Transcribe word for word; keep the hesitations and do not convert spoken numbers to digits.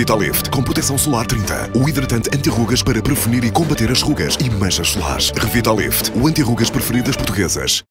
Revitalift, com proteção solar trinta. O hidratante anti-rugas para prevenir e combater as rugas e manchas solares. Revitalift, o anti-rugas preferido das portuguesas.